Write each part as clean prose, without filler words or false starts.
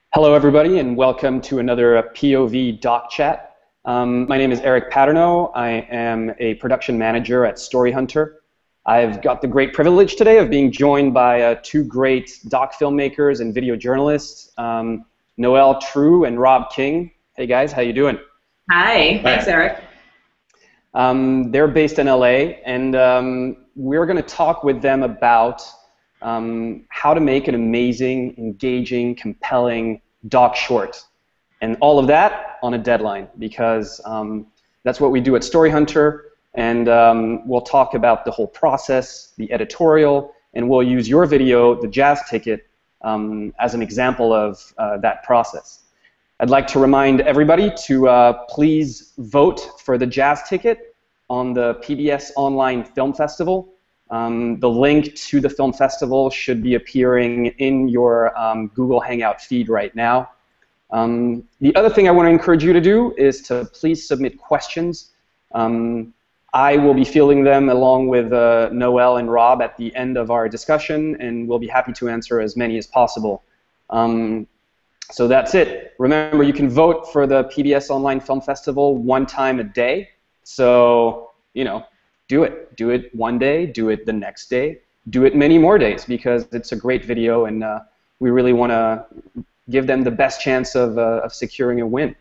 Hello, everybody, and welcome to another POV Doc Chat. My name is Eric Paternot. I am a production manager at Storyhunter. I've got the great privilege today of being joined by two great doc filmmakers and video journalists, Noel True and Rob King. Hey, guys, how you doing? Hi, thanks, Eric. They're based in LA, and we're going to talk with them about how to make an amazing, engaging, compelling doc short. And all of that on a deadline, because that's what we do at Storyhunter. And we'll talk about the whole process, the editorial, and we'll use your video, the Jazz Ticket, as an example of that process. I'd like to remind everybody to please vote for the Jazz Ticket on the PBS Online Film Festival. The link to the film festival should be appearing in your Google Hangout feed right now. The other thing I want to encourage you to do is to please submit questions. I will be fielding them along with Noel and Rob at the end of our discussion, and we'll be happy to answer as many as possible. So that's it. Remember, you can vote for the PBS Online Film Festival one time a day. So, you know, do it. Do it one day, do it the next day, do it many more days, because it's a great video, and we really want to give them the best chance of securing a win.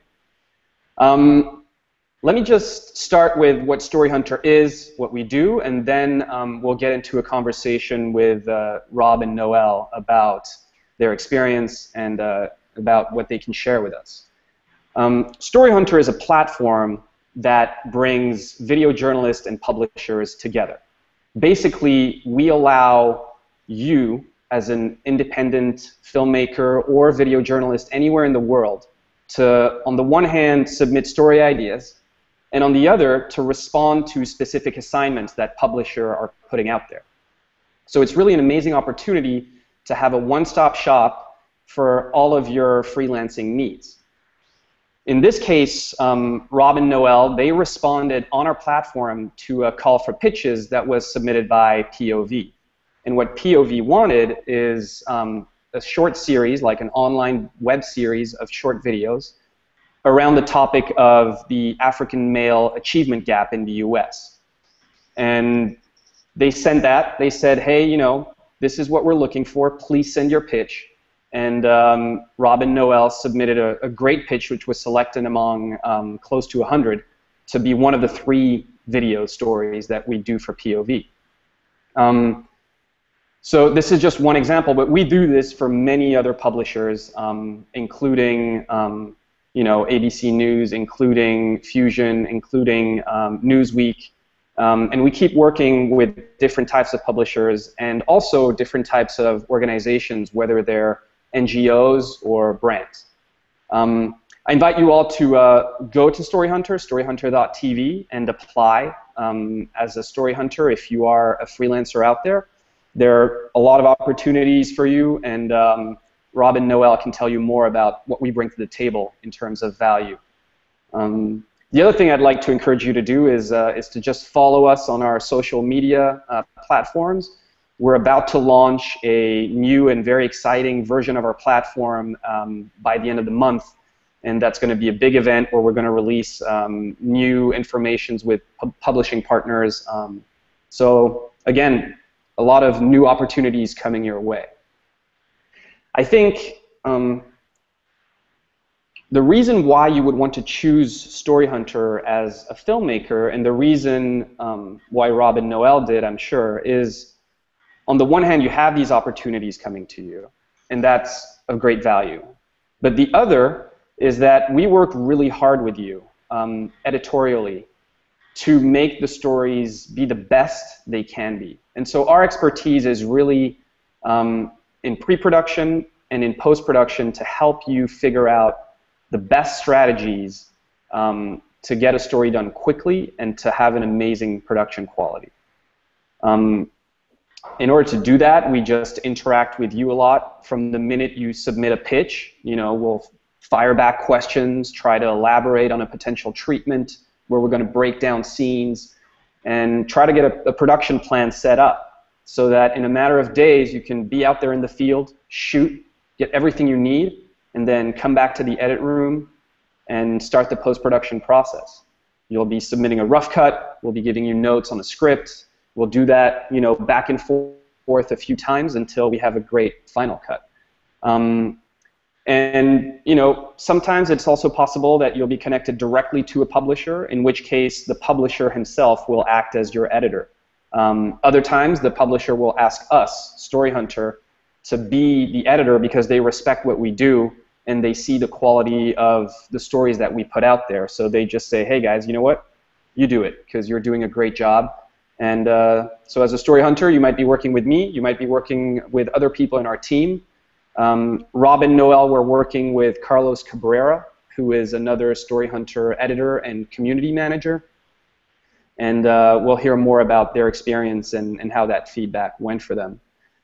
Let me just start with what Storyhunter is, what we do, and then we'll get into a conversation with Rob and Noel about their experience and about what they can share with us. Storyhunter is a platform that brings video journalists and publishers together. Basically, we allow you, as an independent filmmaker or video journalist anywhere in the world, to, on the one hand, submit story ideas, and on the other, to respond to specific assignments that publishers are putting out there. So it's really an amazing opportunity to have a one-stop shop for all of your freelancing needs. In this case, Rob and Noel, they responded on our platform to a call for pitches that was submitted by POV. And what POV wanted is a short series, like an online web series of short videos, around the topic of the African male achievement gap in the US. And they sent that. They said, hey, you know, this is what we're looking for. Please send your pitch. And Rob and Noel submitted a great pitch, which was selected among close to 100 to be one of the 3 video stories that we do for POV. So this is just one example, but we do this for many other publishers, including you know, ABC News, including Fusion, including Newsweek. And we keep working with different types of publishers and also different types of organizations, whether they're NGOs or brands. I invite you all to go to Storyhunter, storyhunter.tv, and apply as a Storyhunter if you are a freelancer out there. There are a lot of opportunities for you, and Rob and Noel can tell you more about what we bring to the table in terms of value. The other thing I'd like to encourage you to do is to just follow us on our social media platforms. We're about to launch a new and very exciting version of our platform by the end of the month, and that's going to be a big event where we're going to release new informations with publishing partners. So again, a lot of new opportunities coming your way. I think the reason why you would want to choose Storyhunter as a filmmaker, and the reason why Rob and Noel did, I'm sure, is on the one hand, you have these opportunities coming to you, and that's of great value. But the other is that we work really hard with you, editorially, to make the stories be the best they can be. And so our expertise is really in pre-production and in post-production to help you figure out the best strategies to get a story done quickly and to have an amazing production quality. In order to do that, we just interact with you a lot. From the minute you submit a pitch, you know, we'll fire back questions, try to elaborate on a potential treatment where we're going to break down scenes, and try to get a production plan set up so that in a matter of days you can be out there in the field, shoot, get everything you need, and then come back to the edit room and start the post-production process. You'll be submitting a rough cut. We'll be giving you notes on the script. We'll do that, back and forth a few times until we have a great final cut. And sometimes it's also possible that you'll be connected directly to a publisher, in which case the publisher himself will act as your editor. Other times the publisher will ask us, Storyhunter, to be the editor because they respect what we do and they see the quality of the stories that we put out there. So they just say, hey guys, you know what? You do it because you're doing a great job. And so as a story hunter, you might be working with me. You might be working with other people in our team. Rob and Noel were working with Carlos Cabrera, who is another story hunter editor and community manager. And we'll hear more about their experience and how that feedback went for them.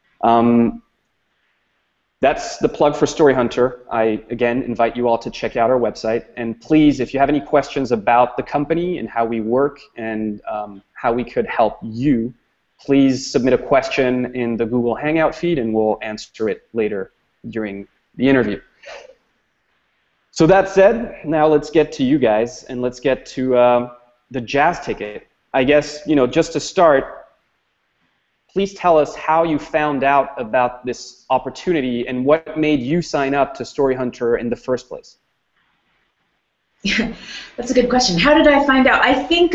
That's the plug for Storyhunter. I, again, invite you all to check out our website. And please, if you have any questions about the company and how we work and how we could help you, please submit a question in the Google Hangout feed, and we'll answer it later during the interview. So that said, now let's get to you guys, and let's get to the jazz ticket. I guess, just to start, please tell us how you found out about this opportunity and what made you sign up to Storyhunter in the first place. That's a good question. How did I find out? I think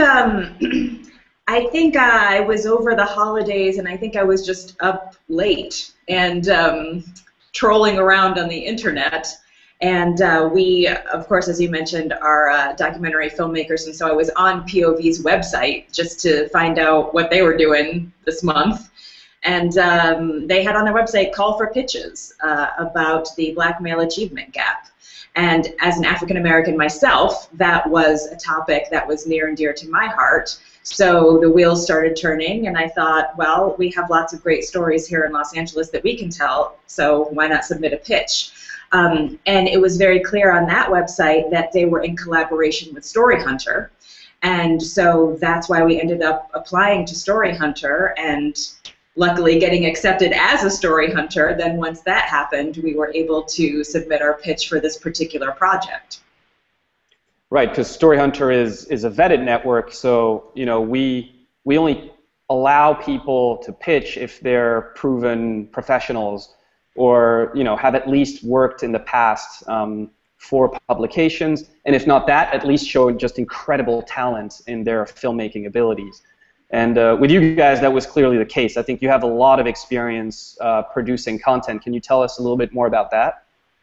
I was over the holidays, and I think I was just up late and trolling around on the internet. And we, of course, as you mentioned, are documentary filmmakers, and so I was on POV's website just to find out what they were doing this month. And they had on their website call for pitches about the black male achievement gap. And as an African American myself, that was a topic that was near and dear to my heart. So the wheels started turning, and I thought, well, we have lots of great stories here in Los Angeles that we can tell, so why not submit a pitch? And it was very clear on that website that they were in collaboration with Storyhunter. And so that's why we ended up applying to Storyhunter and luckily getting accepted as a Storyhunter. Then once that happened, we were able to submit our pitch for this particular project. Right, because Storyhunter is a vetted network, so we only allow people to pitch if they're proven professionals or have at least worked in the past for publications, and if not that, at least show just incredible talent in their filmmaking abilities. And with you guys, that was clearly the case. I think you have a lot of experience producing content. Can you tell us a little bit more about that?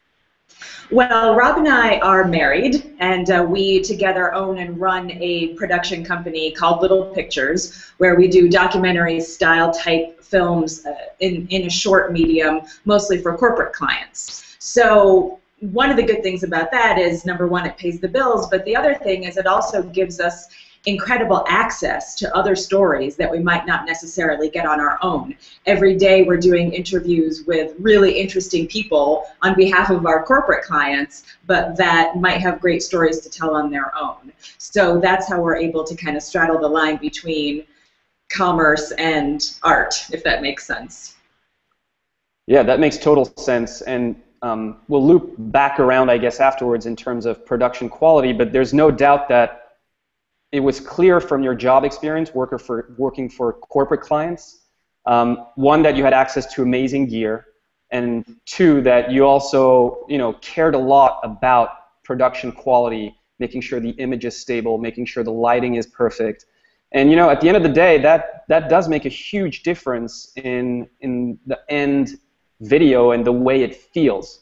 Well, Rob and I are married, and we together own and run a production company called Little Pictures, where we do documentary-style type films in a short medium, mostly for corporate clients. So one of the good things about that is, number one, it pays the bills, but the other thing is it also gives us incredible access to other stories that we might not necessarily get on our own. Every day we're doing interviews with really interesting people on behalf of our corporate clients, but that might have great stories to tell on their own. So that's how we're able to kind of straddle the line between commerce and art, if that makes sense. Yeah, that makes total sense. And we'll loop back around, I guess, afterwards in terms of production quality, but there's no doubt that it was clear from your job experience working for corporate clients, one, that you had access to amazing gear, and two, that you also cared a lot about production quality, making sure the image is stable, making sure the lighting is perfect. And at the end of the day, that does make a huge difference in the end video and the way it feels.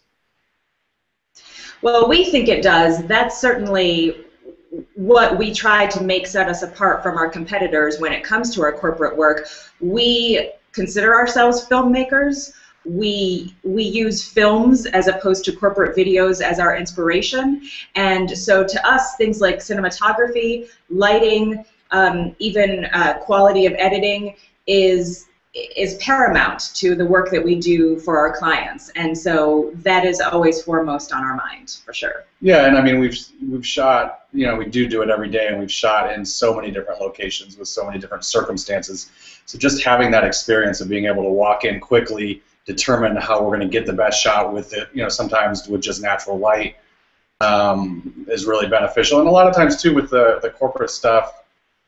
Well, we think it does. That's certainly what we try to set us apart from our competitors when it comes to our corporate work. We consider ourselves filmmakers. We use films as opposed to corporate videos as our inspiration. And so to us, things like cinematography, lighting, even quality of editing is paramount to the work that we do for our clients, and so that is always foremost on our mind, for sure. Yeah, and I mean we've shot, we do it every day, and we've shot in so many different locations with so many different circumstances. So just having that experience of being able to walk in quickly determine how we're going to get the best shot with it. You know, sometimes with just natural light is really beneficial, and a lot of times too with the corporate stuff,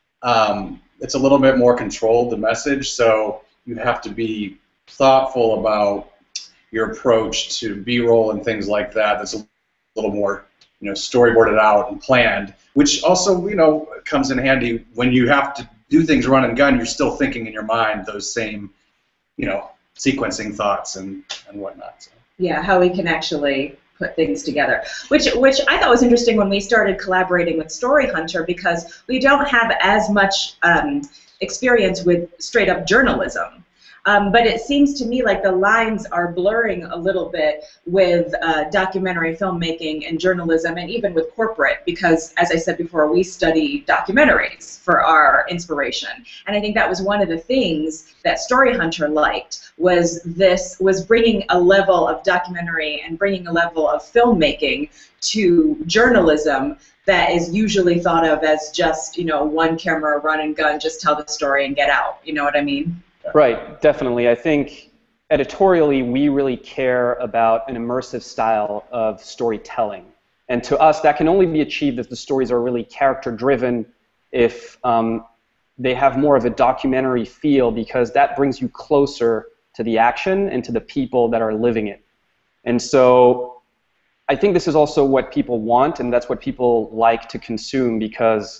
it's a little bit more controlled, the message. So you have to be thoughtful about your approach to B-roll and things like that. That's a little more, you know, storyboarded out and planned, which also, you know, comes in handy when you have to do things run and gun. You're still thinking in your mind those same, you know, sequencing thoughts and whatnot. So. Yeah, how we can actually put things together, which I thought was interesting when we started collaborating with Storyhunter, because we don't have as much experience with straight up journalism. But it seems to me like the lines are blurring a little bit with documentary filmmaking and journalism, and even with corporate, because, as I said before, we study documentaries for our inspiration. And I think that was one of the things that Storyhunter liked, was bringing a level of documentary and bringing a level of filmmaking to journalism that is usually thought of as just, you know, one camera, run and gun, just tell the story and get out. You know what I mean? Right, definitely. I think editorially we really care about an immersive style of storytelling. And to us, that can only be achieved if the stories are really character-driven, if they have more of a documentary feel, because that brings you closer to the action and to the people that are living it. And so I think this is also what people want, and that's what people like to consume, because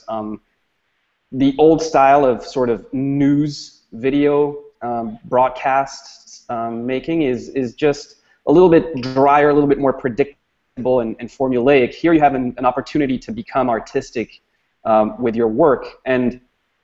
the old style of sort of news video broadcast making is just a little bit drier, a little bit more predictable and formulaic. Here you have an opportunity to become artistic with your work. And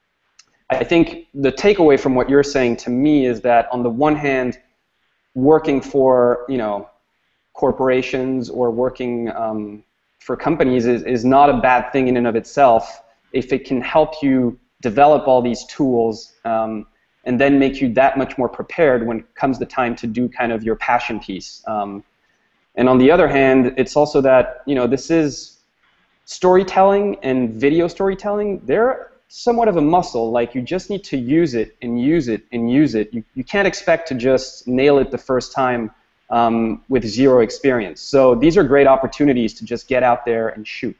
I think the takeaway from what you're saying to me is that, on the one hand, working for, you know, corporations or working for companies is not a bad thing in and of itself if it can help you develop all these tools and then make you that much more prepared when it comes the time to do kind of your passion piece. And on the other hand, it's also that, you know, this is storytelling and video storytelling. They're somewhat of a muscle. Like, you just need to use it and use it and use it. You can't expect to just nail it the first time with zero experience. So these are great opportunities to just get out there and shoot.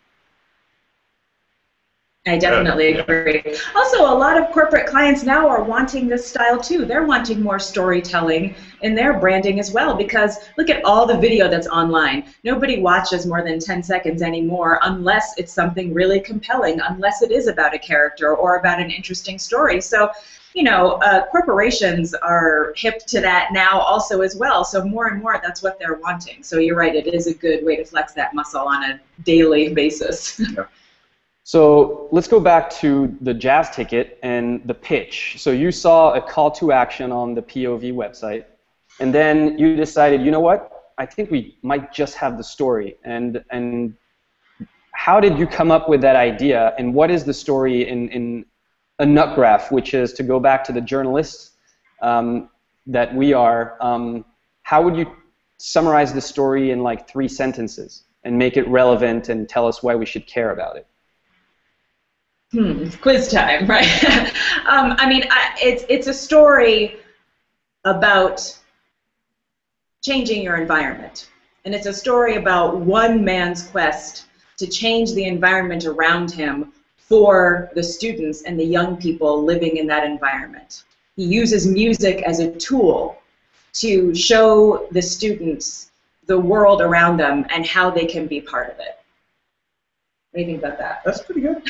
I definitely agree. Also, a lot of corporate clients now are wanting this style too. They're wanting more storytelling in their branding as well, because look at all the video that's online. Nobody watches more than 10 seconds anymore unless it's something really compelling, unless it is about a character or about an interesting story. So, you know, corporations are hip to that now also as well. So more and more, that's what they're wanting. So you're right, it is a good way to flex that muscle on a daily basis. Yeah. So let's go back to the jazz ticket and the pitch. So you saw a call to action on the POV website, and then you decided, you know what, I think we might just have the story. And how did you come up with that idea, and what is the story in a nut graph, which is, to go back to the journalists that we are, how would you summarize the story in like 3 sentences and make it relevant and tell us why we should care about it? Quiz time, right? I mean, it's a story about changing your environment. And it's a story about one man's quest to change the environment around him for the students and the young people living in that environment. He uses music as a tool to show the students the world around them and how they can be part of it. What do you think about that? That's pretty good.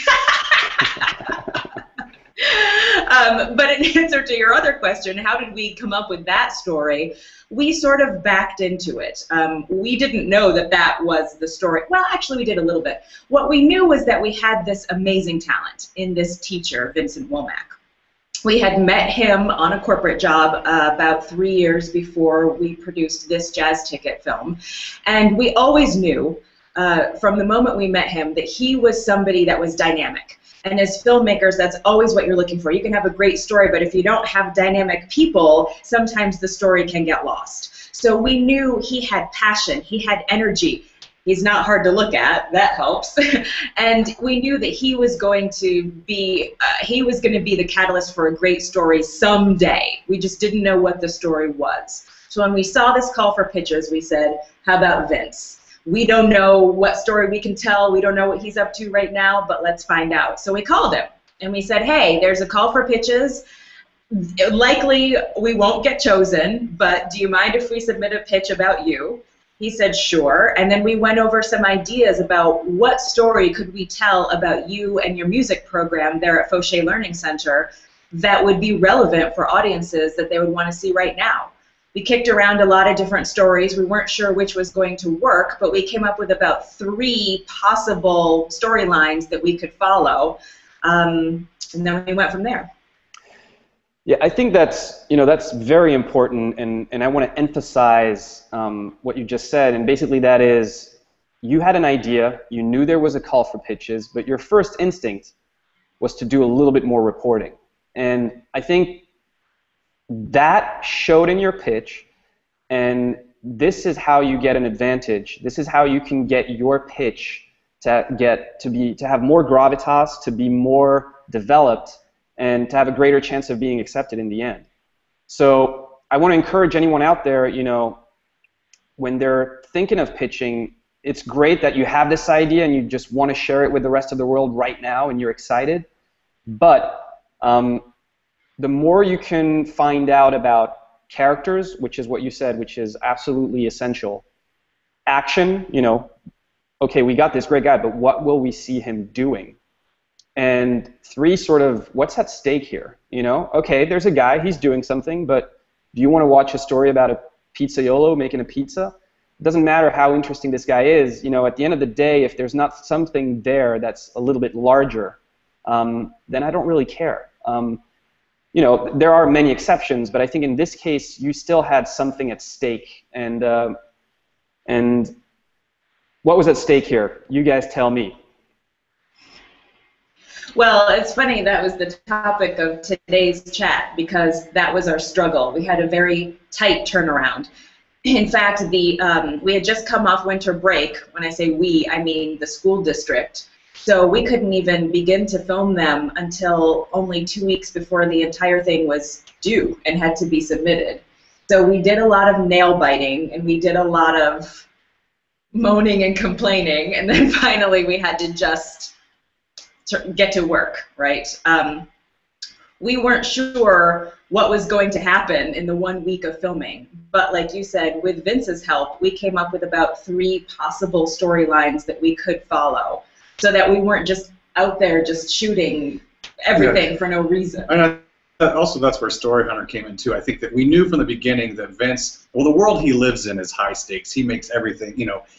But in answer to your other question, how did we come up with that story? We sort of backed into it. We didn't know that that was the story. Well, actually, we did a little bit. What we knew was that we had this amazing talent in this teacher, Vincent Womack. We had met him on a corporate job about 3 years before we produced this jazz ticket film. And we always knew from the moment we met him that he was somebody that was dynamic. And as filmmakers, that's always what you're looking for. You can have a great story, but if you don't have dynamic people, sometimes the story can get lost. So we knew he had passion, he had energy. He's not hard to look at, that helps. And we knew that he was going to be the catalyst for a great story someday. We just didn't know what the story was. So when we saw this call for pitches, we said, how about Vince? We don't know what story we can tell. We don't know what he's up to right now, but let's find out. So we called him, and we said, hey, there's a call for pitches. Likely we won't get chosen, but do you mind if we submit a pitch about you? He said, sure. And then we went over some ideas about what story could we tell about you and your music program there at Fauché Learning Center that would be relevant for audiences that they would want to see right now. We kicked around a lot of different stories. We weren't sure which was going to work, but we came up with about 3 possible storylines that we could follow, and then we went from there. Yeah, I think that's very important, and I want to emphasize what you just said. And basically, that is, you had an idea, you knew there was a call for pitches, but your first instinct was to do a little bit more reporting. And I think that showed in your pitch, and this is how you get an advantage. This is how you can get your pitch to have more gravitas, to be more developed, and to have a greater chance of being accepted in the end. So I want to encourage anyone out there, when they're thinking of pitching, it's great that you have this idea and you just want to share it with the rest of the world right now and you're excited, but the more you can find out about characters, which is what you said, which is absolutely essential. Action, okay, we got this great guy, but what will we see him doing? And 3, sort of, what's at stake here? Okay, there's a guy, he's doing something, but do you want to watch a story about a pizzaiolo making a pizza? It doesn't matter how interesting this guy is. At the end of the day, if there's not something there that's a little bit larger, then I don't really care. There are many exceptions, but I think in this case, you still had something at stake. And what was at stake here? You guys tell me. Well, it's funny that was the topic of today's chat because that was our struggle. We had a very tight turnaround. In fact, we had just come off winter break. When I say we, I mean the school district. So we couldn't even begin to film them until only 2 weeks before the entire thing was due and had to be submitted. So we did a lot of nail biting and we did a lot of moaning and complaining, and then finally we had to just get to work, right? We weren't sure what was going to happen in the 1 week of filming, but like you said, with Vince's help, we came up with about 3 possible storylines that we could follow, so that we weren't just out there just shooting everything for no reason. And also that's where Storyhunter came in too. I think that we knew from the beginning that Vince, well, the world he lives in is high stakes. He makes everything,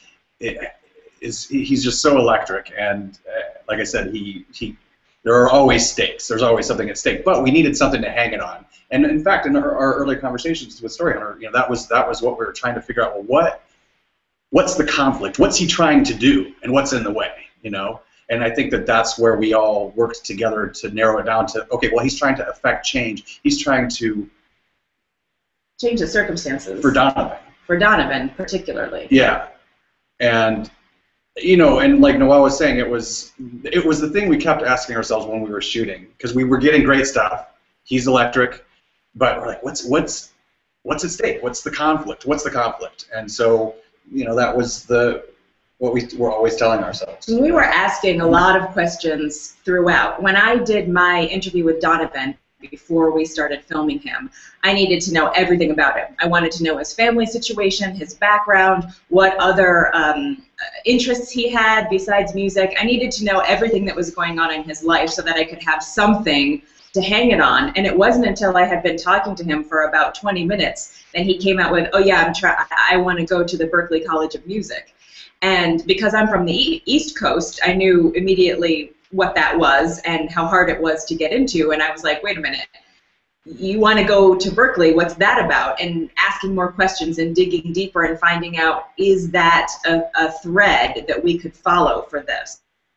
he's just so electric, and like I said, there are always stakes. There's always something at stake, but we needed something to hang it on. And in fact, in our early conversations with Storyhunter, that was what we were trying to figure out. Well, what's the conflict? What's he trying to do, and what's in the way? And I think that that's where we all worked together to narrow it down to, okay, well, he's trying to affect change. He's trying to change the circumstances. For Donovan. For Donovan, particularly. Yeah. And, and like Noel was saying, it was the thing we kept asking ourselves when we were shooting, because we were getting great stuff. He's electric, but we're like, what's at stake? What's the conflict? What's the conflict? And so, that was what we were always telling ourselves. We were asking a lot of questions throughout. When I did my interview with Donovan before we started filming him, I needed to know everything about him. I wanted to know his family situation, his background, what other interests he had besides music. I needed to know everything that was going on in his life so that I could have something to hang it on. And it wasn't until I had been talking to him for about 20 minutes that he came out with, oh yeah, I want to go to the Berklee College of Music. And because I'm from the East Coast, I knew immediately what that was and how hard it was to get into. And I was like, wait a minute, you want to go to Berklee, what's that about? And asking more questions and digging deeper and finding out, is that a thread that we could follow for this?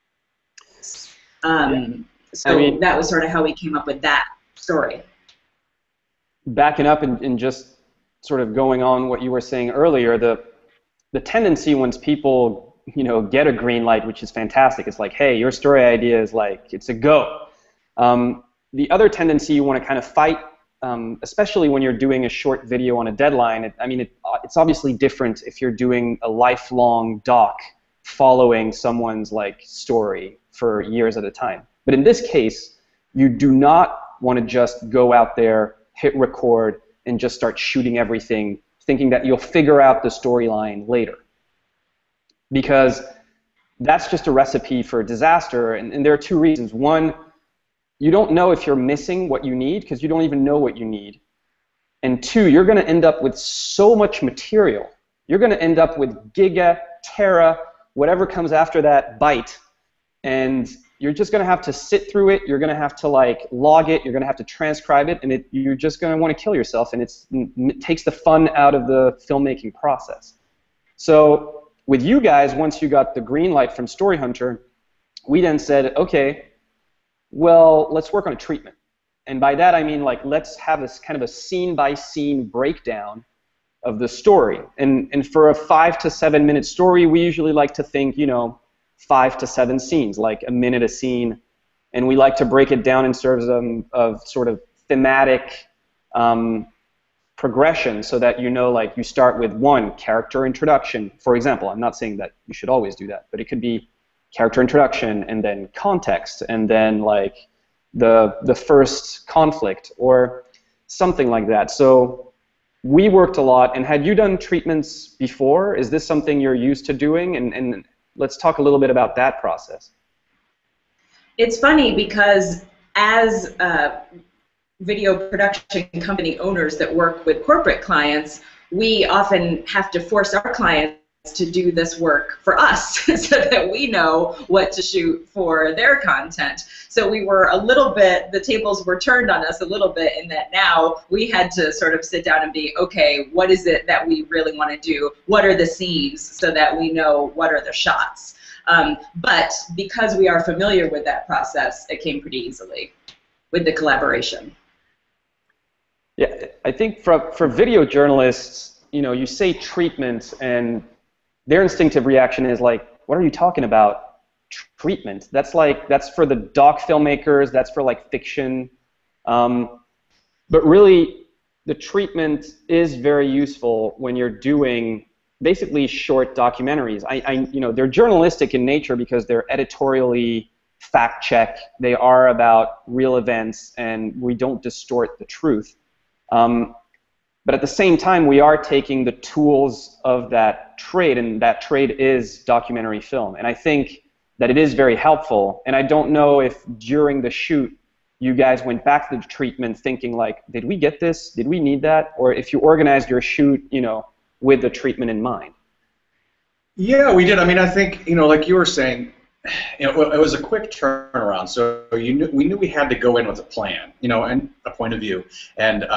So that was sort of how we came up with that story. Backing up and just sort of going on what you were saying earlier, the tendency once people get a green light, which is fantastic, it's like, hey, your story idea is like, it's a go. The other tendency you want to kind of fight especially when you're doing a short video on a deadline, it's obviously different if you're doing a lifelong doc following someone's like story for years at a time. But in this case, you do not want to just go out there, hit record, and just start shooting everything, thinking that you'll figure out the storyline later. Because that's just a recipe for disaster, and there are two reasons. One, you don't know if you're missing what you need because you don't even know what you need. And two, you're going to end up with so much material. You're going to end up with giga, tera, whatever comes after that byte, and you're just going to have to sit through it. You're going to have to like log it. You're going to have to transcribe it, and you're just going to want to kill yourself, and it takes the fun out of the filmmaking process. So with you guys, once you got the green light from Storyhunter, we then said, okay, well, let's work on a treatment. And by that I mean, like, let's have this kind of a scene-by-scene breakdown of the story. And for a 5 to 7 minute story, we usually like to think, 5 to 7 scenes, like a minute a scene. And we like to break it down in terms of sort of thematic progression, so that like you start with one, character introduction, for example. I'm not saying that you should always do that, but it could be character introduction, and then context, and then like the first conflict, or something like that. So we worked a lot. And had you done treatments before? Is this something you're used to doing? And let's talk a little bit about that process. It's funny because as video production company owners that work with corporate clients, we often have to force our clients to do this work for us so that we know what to shoot for their content. So we were a little bit, the tables were turned on us a little bit, in that now we had to sort of sit down and be, okay, what is it that we really want to do? What are the scenes, so that we know what are the shots? But because we are familiar with that process, it came pretty easily with the collaboration. Yeah, I think for video journalists, you say treatment, and their instinctive reaction is like, what are you talking about? Treatment? That's for the doc filmmakers, that's for like fiction. But really, the treatment is very useful when you're doing basically short documentaries. They're journalistic in nature because they're editorially fact-check. They are about real events, and we don't distort the truth. But at the same time, we are taking the tools of that trade, and that trade is documentary film. And I think that it is very helpful. And I don't know if during the shoot you guys went back to the treatment thinking like, did we get this? Did we need that? Or if you organized your shoot, with the treatment in mind. Yeah, we did. I mean, I think, like you were saying, it was a quick turnaround. So we knew we had to go in with a plan, and a point of view. And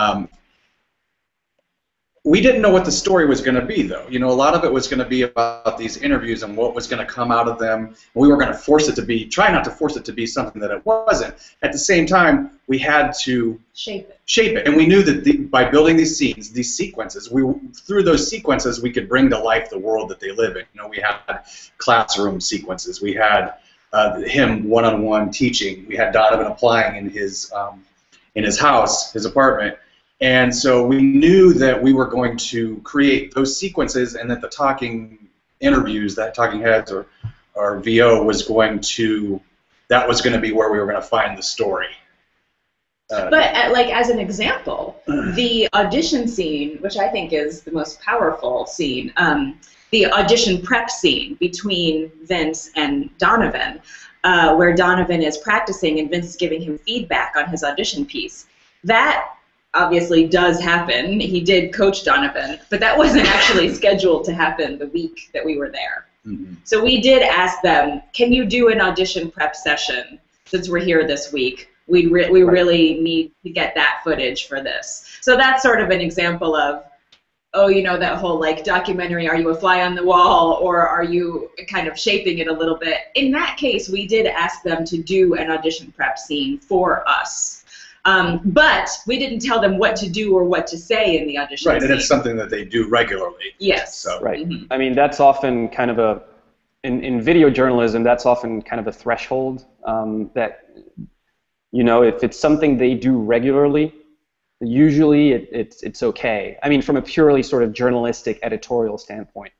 we didn't know what the story was going to be, though. A lot of it was going to be about these interviews and what was going to come out of them. We were going to try not to force it to be something that it wasn't. At the same time, we had to shape it. And we knew that by building these scenes, these sequences, through those sequences, we could bring to life the world that they live in. We had classroom sequences. We had him one-on-one teaching. We had Donovan applying in his house, his apartment. And so we knew that we were going to create those sequences, and that the talking interviews, that talking heads or VO was going to be where we were going to find the story. But like as an example, the audition scene, which I think is the most powerful scene, the audition prep scene between Vince and Donovan, where Donovan is practicing and Vince is giving him feedback on his audition piece. That obviously does happen. He did coach Donovan, but that wasn't actually scheduled to happen the week that we were there. Mm-hmm. So we did ask them, can you do an audition prep session since we're here this week? We really need to get that footage for this. So that's sort of an example of, that whole like documentary, are you a fly on the wall or are you kind of shaping it a little bit? In that case, we did ask them to do an audition prep scene for us. But we didn't tell them what to do or what to say in the audition scene. And it's something that they do regularly. Yes. So. Right. Mm-hmm. I mean, that's often kind of in video journalism, that's often kind of a threshold that, if it's something they do regularly, usually it's okay. I mean, from a purely sort of journalistic editorial standpoint.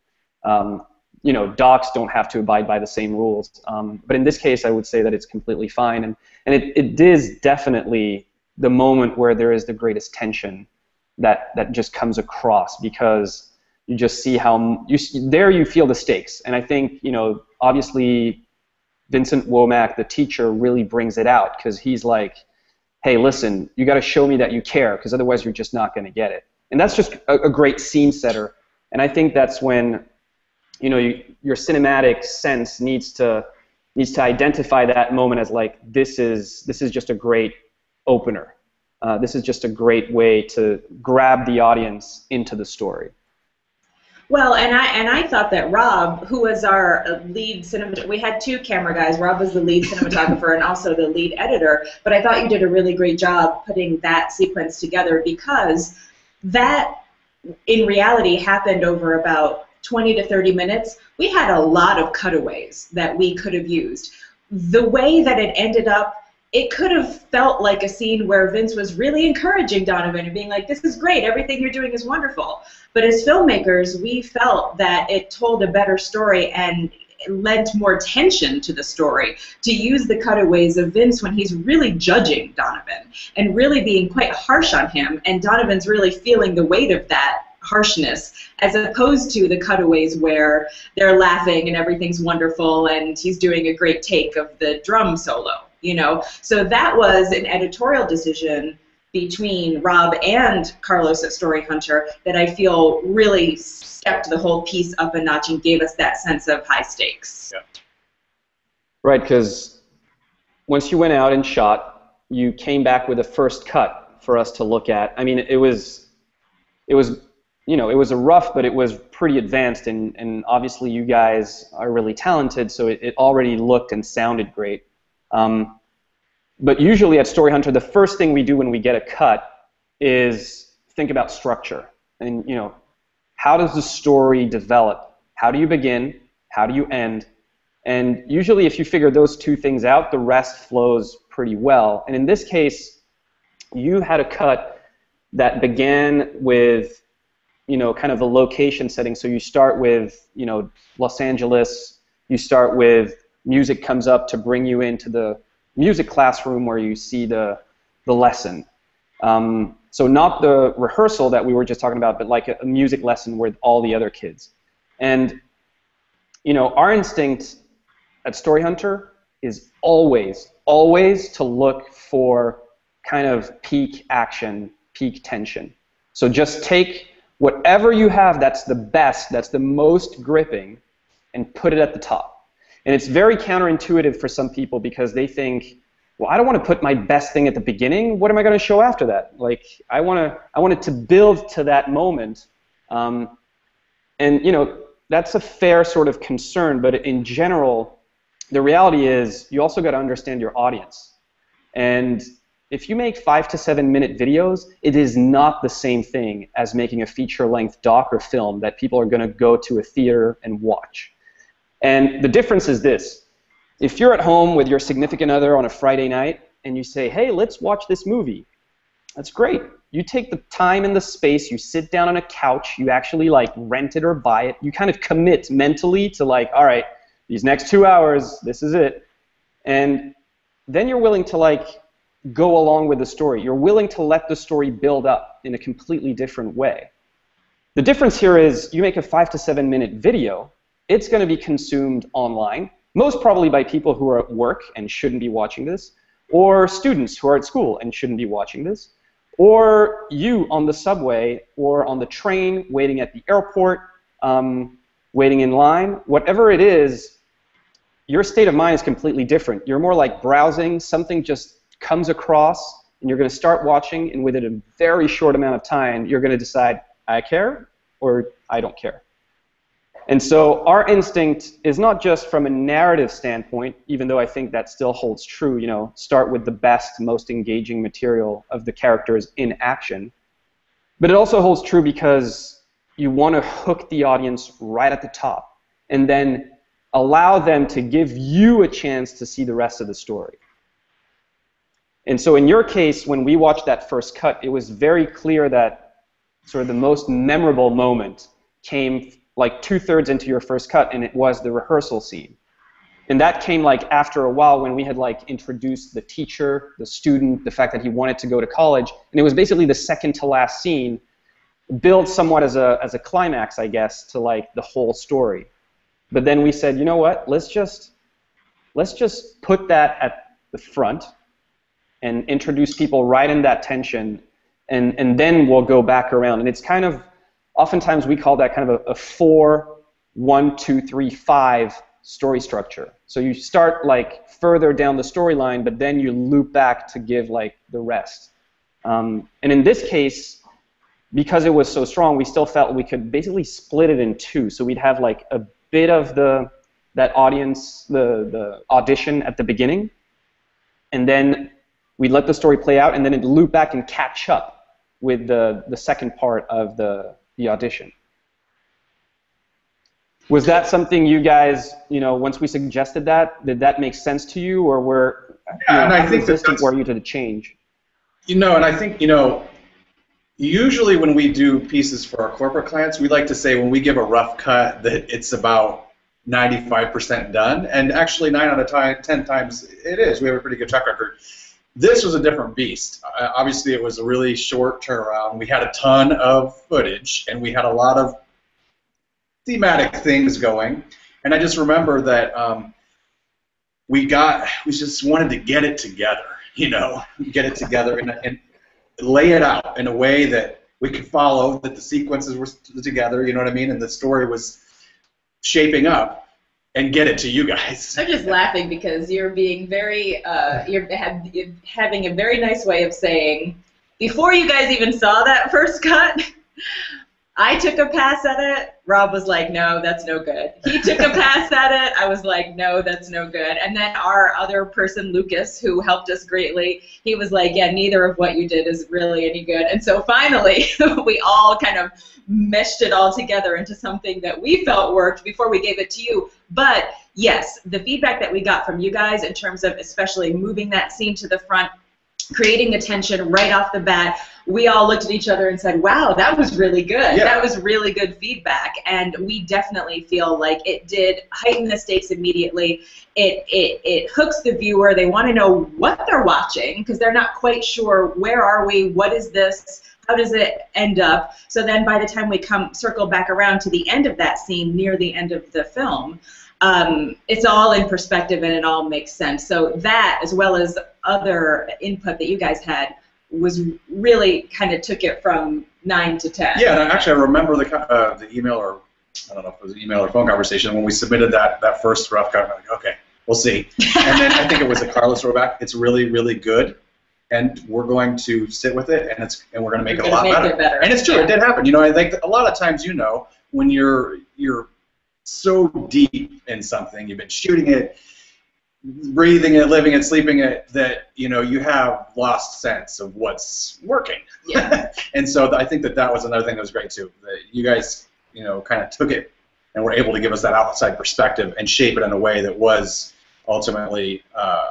You know, docs don't have to abide by the same rules. But in this case, I would say that it's completely fine. And it is definitely the moment where there is the greatest tension that just comes across, because you just see how there you feel the stakes. And I think, you know, obviously Vincent Womack, the teacher, really brings it out, because he's like, hey, listen, you got to show me that you care, because otherwise you're just not going to get it. And that's just a great scene setter. And I think that's when, you know, your cinematic sense needs to identify that moment as like, this is just a great opener. This is just a great way to grab the audience into the story. Well, and I thought that Rob, who was our lead cinematographer, we had two camera guys. Rob was the lead cinematographer and also the lead editor, but I thought you did a really great job putting that sequence together, because that, in reality, happened over about 20 to 30 minutes. We had a lot of cutaways that we could have used. The way that it ended up, it could have felt like a scene where Vince was really encouraging Donovan and being like, this is great, everything you're doing is wonderful. But as filmmakers, we felt that it told a better story and lent more tension to the story to use the cutaways of Vince when he's really judging Donovan and really being quite harsh on him, and Donovan's really feeling the weight of that harshness, as opposed to the cutaways where they're laughing and everything's wonderful and he's doing a great take of the drum solo, you know. So that was an editorial decision between Rob and Carlos at Storyhunter that I feel really stepped the whole piece up a notch and gave us that sense of high stakes. Yeah. Right, because once you went out and shot, you came back with a first cut for us to look at. I mean, it was you know, it was a rough, but it was pretty advanced, and obviously you guys are really talented, so it already looked and sounded great. But usually at Storyhunter, the first thing we do when we get a cut is think about structure. And, you know, how does the story develop? How do you begin? How do you end? And usually if you figure those two things out, the rest flows pretty well. And in this case, you had a cut that began with, you know, kind of a location setting. So you start with, you know, Los Angeles. You start with music comes up to bring you into the music classroom where you see the lesson. So not the rehearsal that we were just talking about, but like a music lesson with all the other kids. And, you know, our instinct at Storyhunter is always to look for kind of peak action, peak tension. So just take whatever you have that's the best, that's the most gripping, and put it at the top. And it's very counterintuitive for some people, because they think, well, I don't want to put my best thing at the beginning. What am I going to show after that? Like, I want it to build to that moment. And, you know, that's a fair sort of concern, but in general, the reality is you also got to understand your audience. And if you make 5 to 7 minute videos, it is not the same thing as making a feature-length doc or film that people are going to go to a theater and watch. And the difference is this. If you're at home with your significant other on a Friday night and you say, hey, let's watch this movie, that's great. You take the time and the space, you sit down on a couch, you actually like rent it or buy it, you kind of commit mentally to like, all right, these next 2 hours, this is it. And then you're willing to like go along with the story. You're willing to let the story build up in a completely different way. The difference here is you make a 5 to 7 minute video, it's going to be consumed online, most probably by people who are at work and shouldn't be watching this, or students who are at school and shouldn't be watching this, or you on the subway or on the train waiting at the airport, waiting in line. Whatever it is, your state of mind is completely different. You're more like browsing, something just comes across, and you're going to start watching, and within a very short amount of time, you're going to decide, I care or I don't care. And so our instinct is not just from a narrative standpoint, even though I think that still holds true, you know, start with the best, most engaging material of the characters in action, but it also holds true because you want to hook the audience right at the top and then allow them to give you a chance to see the rest of the story. And so in your case, when we watched that first cut, it was very clear that sort of the most memorable moment came like 2/3 into your first cut, and it was the rehearsal scene. And that came like after a while when we had like introduced the teacher, the student, the fact that he wanted to go to college, and it was basically the second to last scene, built somewhat as a climax, I guess, to like the whole story. But then we said, you know what? Let's just put that at the front and introduce people right in that tension, and then we'll go back around. And it's kind of, oftentimes we call that kind of a 4-1-2-3-5 story structure. So you start like further down the storyline, but then you loop back to give like the rest. And in this case, because it was so strong, we still felt we could basically split it in two. So we'd have like a bit of that audience, the audition at the beginning, and then we'd let the story play out, and then it'd loop back and catch up with the second part of the audition. Was that something you guys, once we suggested that, did that make sense to you, or how resistant were you to the change? And I think, usually when we do pieces for our corporate clients, we like to say when we give a rough cut that it's about 95% done, and actually 9 out of 10 times it is. We have a pretty good track record. This was a different beast. Obviously, it was a really short turnaround. We had a ton of footage, and we had a lot of thematic things going. And I just remember that we just wanted to get it together, get it together and lay it out in a way that we could follow, that the sequences were together, you know what I mean, and the story was shaping up, and get it to you guys. I'm just laughing because you're being very, you're having a very nice way of saying, before you guys even saw that first cut, I took a pass at it. Rob was like, no, that's no good. He took a pass at it. I was like, no, that's no good. And then our other person, Lucas, who helped us greatly, he was like, yeah, neither of what you did is really any good. And so finally, we all kind of meshed it all together into something that we felt worked before we gave it to you. But yes, the feedback that we got from you guys in terms of especially moving that scene to the front, creating the tension right off the bat, we all looked at each other and said, wow, that was really good. Yeah. That was really good feedback. And we definitely feel like it did heighten the stakes immediately. It hooks the viewer. They want to know what they're watching because they're not quite sure, where are we, what is this, how does it end up? So then by the time we circle back around to the end of that scene, near the end of the film, it's all in perspective and it all makes sense. So that, as well as other input that you guys had, was really kind of took it from 9 to 10. Yeah, and actually I remember the email, or I don't know if it was an email or phone conversation, when we submitted that first rough cut. I'm like, okay, we'll see. And then I think it was a Carlos wrote, it's really, really good, and we're going to sit with it, and we're going to make it a lot better. And it's true, It did happen. I think a lot of times, when you're so deep in something, you've been shooting it, breathing it, living it, sleeping it, that you have lost sense of what's working. Yeah. And so I think that was another thing that was great too. That you guys, kind of took it and were able to give us that outside perspective and shape it in a way that was ultimately,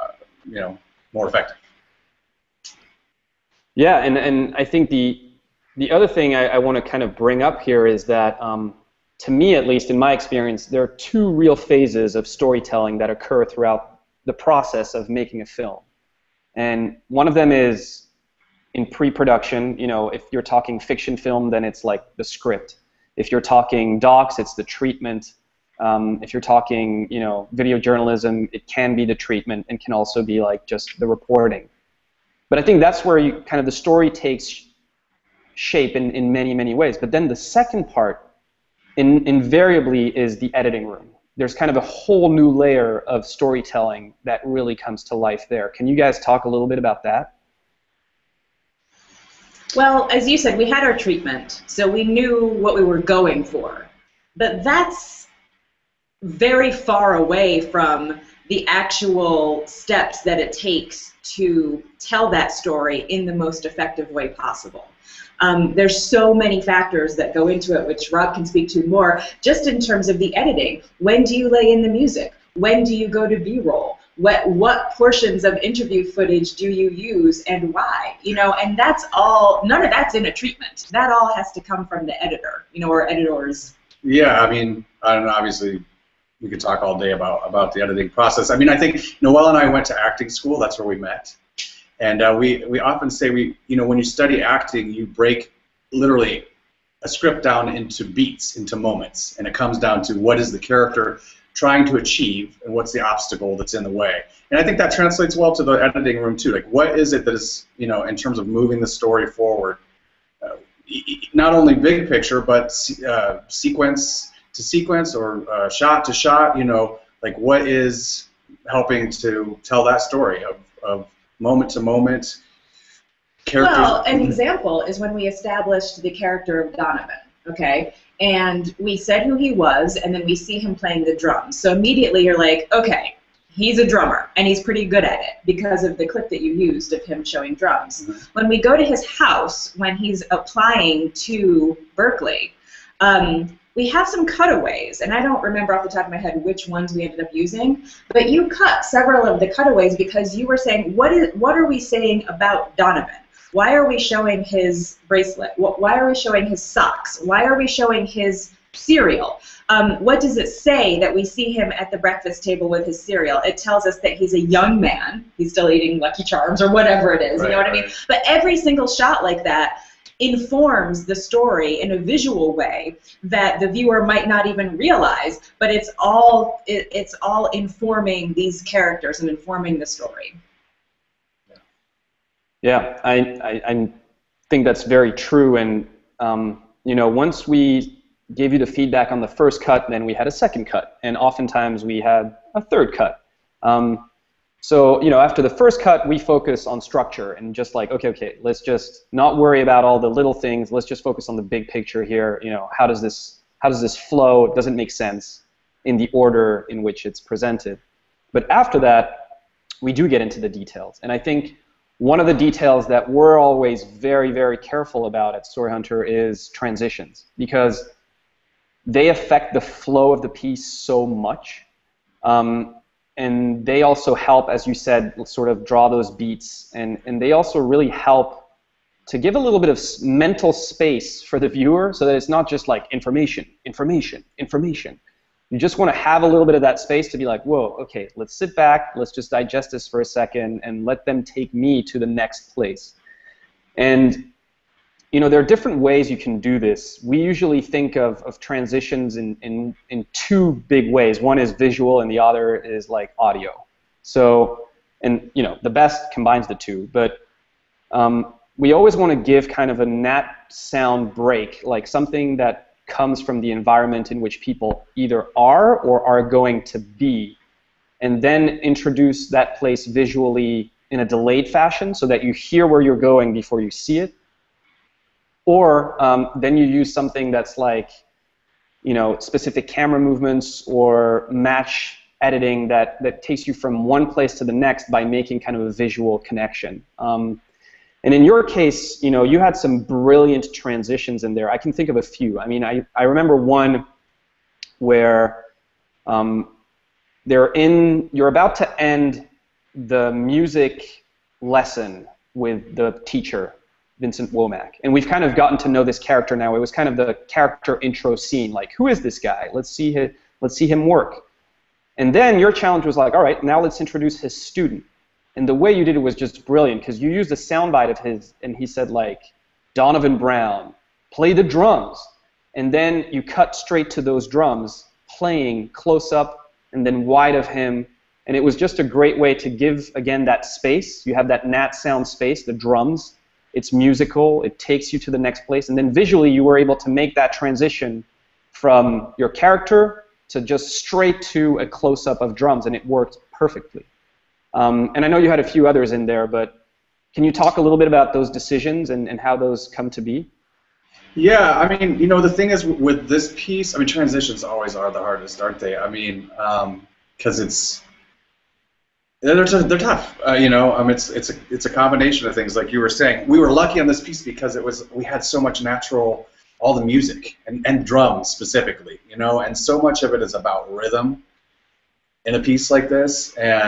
more effective. Yeah, and I think the other thing I want to kind of bring up here is that, to me at least, in my experience, there are two real phases of storytelling that occur throughout the process of making a film. And one of them is in pre-production. If you're talking fiction film, then it's like the script. If you're talking docs, it's the treatment. If you're talking, video journalism, it can be the treatment and can also be like just the reporting. But I think that's where the story takes shape in many, many ways. But then the second part invariably is the editing room. There's kind of a whole new layer of storytelling that really comes to life there. Can you guys talk a little bit about that? Well, as you said, we had our treatment, so we knew what we were going for. But that's very far away from the actual steps that it takes to tell that story in the most effective way possible. There's so many factors that go into it, which Rob can speak to more, just in terms of the editing. When do you lay in the music? When do you go to B-roll? what portions of interview footage do you use and why? You know, and that's all. None of that's in a treatment. That all has to come from the editor, you know, or editors. Yeah, I mean, I don't know, obviously, we could talk all day about the editing process. I mean, I think Noel and I went to acting school. That's where we met. And we often say, when you study acting, you break literally a script down into beats, into moments. And it comes down to what is the character trying to achieve and what's the obstacle that's in the way. And I think that translates well to the editing room, too. Like, what is it that is, in terms of moving the story forward? Not only big picture, but sequence to sequence or shot to shot, like what is helping to tell that story of moment to moment characters. Well, an example is when we established the character of Donovan, okay? And we said who he was, and then we see him playing the drums. So immediately you're like, okay, he's a drummer, and he's pretty good at it because of the clip that you used of him showing drums. Mm-hmm. When we go to his house, when he's applying to Berkeley, we have some cutaways, and I don't remember off the top of my head which ones we ended up using, but you cut several of the cutaways because you were saying, what are we saying about Donovan? Why are we showing his bracelet? Why are we showing his socks? Why are we showing his cereal? What does it say that we see him at the breakfast table with his cereal? It tells us that he's a young man. He's still eating Lucky Charms or whatever it is, right, you know what I mean? But every single shot like that informs the story in a visual way that the viewer might not even realize, but it's all informing these characters and informing the story. Yeah, I think that's very true, and once we gave you the feedback on the first cut, then we had a second cut, and oftentimes we had a third cut. So, after the first cut, we focus on structure and just like, okay, let's just not worry about all the little things. Let's just focus on the big picture here. How does this flow? It doesn't make sense in the order in which it's presented. But after that, we do get into the details. And I think one of the details that we're always very, very careful about at Storyhunter is transitions, because they affect the flow of the piece so much. And they also help, as you said, sort of draw those beats, and they also really help to give a little bit of mental space for the viewer so that it's not just like information. You just want to have a little bit of that space to be like, whoa, okay, let's sit back, let's just digest this for a second, and let them take me to the next place. And there are different ways you can do this. We usually think of transitions in two big ways. One is visual, and the other is like audio. So, and the best combines the two. But we always want to give kind of a nat sound break, like something that comes from the environment in which people either are or are going to be, and then introduce that place visually in a delayed fashion so that you hear where you're going before you see it. Or then you use something that's like, specific camera movements or match editing that takes you from one place to the next by making kind of a visual connection. And in your case, you had some brilliant transitions in there. I can think of a few. I mean, I remember one where you're about to end the music lesson with the teacher, Vincent Womack. And we've kind of gotten to know this character now. It was kind of the character intro scene, like, who is this guy? Let's see him work. And then your challenge was like, all right, now let's introduce his student. And the way you did it was just brilliant, because you used a soundbite of his, and he said, like, Donovan Brown, play the drums. And then you cut straight to those drums, playing close up and then wide of him. And it was just a great way to give, again, that space. You have that nat sound space, the drums. It's musical. It takes you to the next place. And then visually, you were able to make that transition from your character to just straight to a close-up of drums, and it worked perfectly. And I know you had a few others in there, but can you talk a little bit about those decisions and how those come to be? Yeah, I mean, the thing is with this piece, I mean, transitions always are the hardest, aren't they? I mean, because they're tough. It's a combination of things, like you were saying. We were lucky on this piece because we had so much natural, all the music and drums specifically, and so much of it is about rhythm in a piece like this, and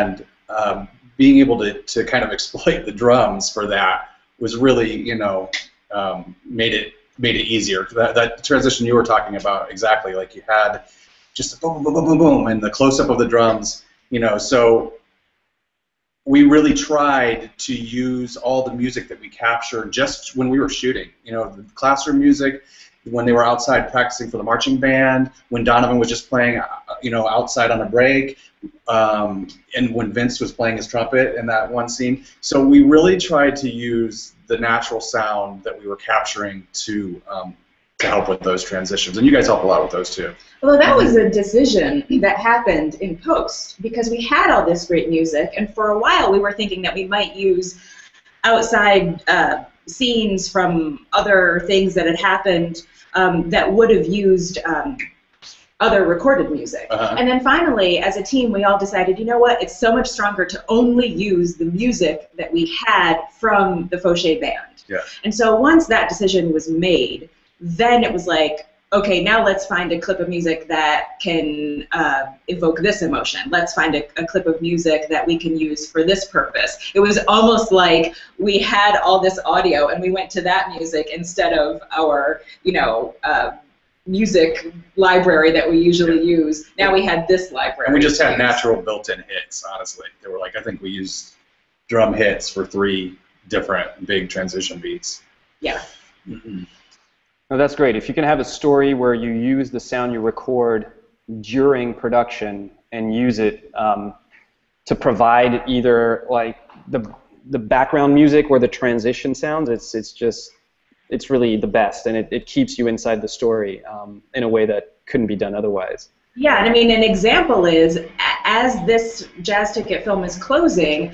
being able to kind of exploit the drums for that was really, made it easier. That transition you were talking about, exactly, like you had just a boom, boom, boom, boom, boom, and the close-up of the drums, so we really tried to use all the music that we captured just when we were shooting, the classroom music, when they were outside practicing for the marching band, when Donovan was just playing, outside on a break, and when Vince was playing his trumpet in that one scene. So we really tried to use the natural sound that we were capturing to help with those transitions. And you guys help a lot with those too. Well, that was a decision that happened in post, because we had all this great music, and for a while we were thinking that we might use outside scenes from other things that had happened that would have used other recorded music. And then finally, as a team, we all decided, you know what, it's so much stronger to only use the music that we had from the Fauché band. Yeah. And so once that decision was made, then it was like, okay, now let's find a clip of music that can evoke this emotion. Let's find a clip of music that we can use for this purpose. It was almost like we had all this audio and we went to that music instead of our, music library that we usually use. Now we had this library. And we just had natural built-in hits, honestly. They were like, I think we used drum hits for 3 different big transition beats. Yeah. Mm-hmm. Oh, that's great. If you can have a story where you use the sound you record during production and use it to provide either like the background music or the transition sounds, it's really the best, and it keeps you inside the story in a way that couldn't be done otherwise. Yeah, and I mean, an example is, as this Jazz Ticket film is closing,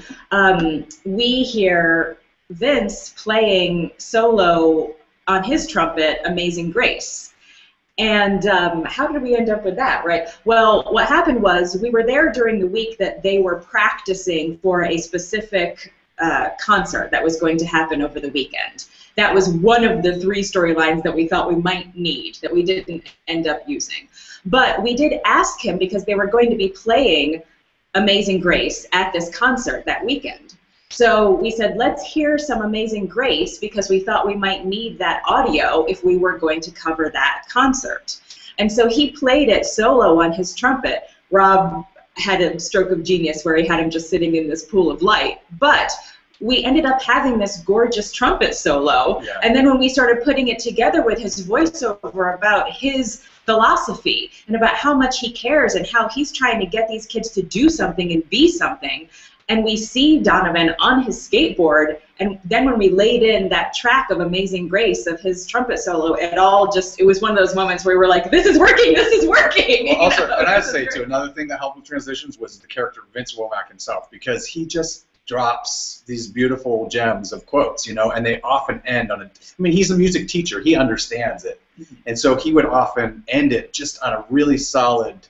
we hear Vince playing solo on his trumpet, Amazing Grace. And how did we end up with that, right? Well, what happened was we were there during the week that they were practicing for a specific concert that was going to happen over the weekend. That was one of the 3 storylines that we thought we might need, that we didn't end up using. But we did ask him, because they were going to be playing Amazing Grace at this concert that weekend. So we said, let's hear some Amazing Grace, because we thought we might need that audio if we were going to cover that concert. And so he played it solo on his trumpet. Rob had a stroke of genius where he had him just sitting in this pool of light. But we ended up having this gorgeous trumpet solo, and then when we started putting it together with his voiceover about his philosophy and about how much he cares and how he's trying to get these kids to do something and be something, and we see Donovan on his skateboard, and then when we laid in that track of Amazing Grace of his trumpet solo, it was one of those moments where we were like, this is working, this is working! Well, also, and I'd say too, another thing that helped with transitions was the character Vince Womack himself, because he just drops these beautiful gems of quotes, and they often end on he's a music teacher, he understands it, and so he would often end it just on a really solid,